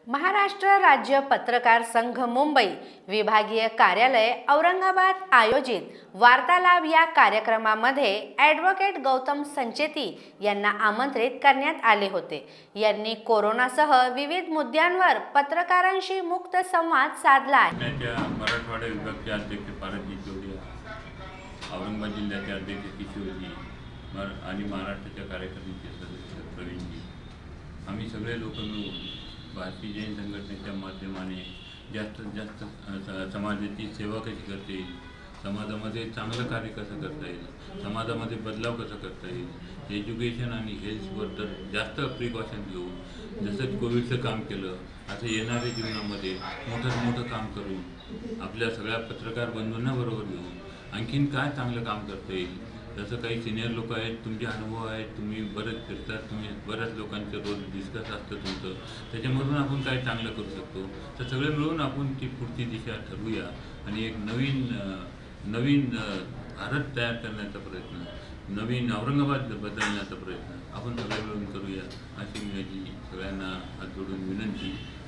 महाराष्ट्र राज्य पत्रकार संघ मुंबई विभागीय कार्यालय औरंगाबाद आयोजित वार्तालाप या कार्यक्रमामध्ये ॲडव्होकेट गौतम संचेती यांना आमंत्रित करण्यात आले होते। यांनी कोरोनासह विविध मुद्द्यांवर पत्रकारांशी मुक्त संवाद साधला आहे। मराठवाडा विभागाचे अध्यक्ष पारसजी चौधरी, औरंगाबाद जिल्ह्याचे अध्यक्ष किशोरजी आणि महाराष्ट्राच्या कार्यकारिणीचे सदस्य प्रवीणजी, आम्ही सगळे लोक मिळून भारतीय जैन संघटनेच्या माध्यमाने जास्तीत जास्त समाजाची सेवा कशी करता येईल, समाजामध्ये चांगलं कार्य कसं करता येईल, समाजामध्ये बदलाव कसा करता येईल, एज्युकेशन आणि हेल्थवर तर जास्त प्रिकॉशन घेऊन जसं कोविडचं काम केलं असं येणाऱ्या जीवनामध्ये मोठं काम करून आपल्या सगळ्या पत्रकार बंधूंना बरोबर घेऊन आणखीन काय चांगलं काम करता येईल। जसं काही सिनियर लोक आहेत, तुमचे अनुभव आहेत, तुम्ही बरेच फिरतात, तुम्ही बऱ्याच लोकांचं रोज डिस्कस असतं तुमचं, त्याच्यामधून आपण काय चांगलं करू शकतो तर सगळे मिळून आपण ती पुढची दिशा ठरवूया आणि एक नवीन भारत तयार करण्याचा प्रयत्न, नवीन औरंगाबाद बदलण्याचा प्रयत्न आपण सगळे मिळून करूया अशी माझी सगळ्यांना हात जोडून विनंती।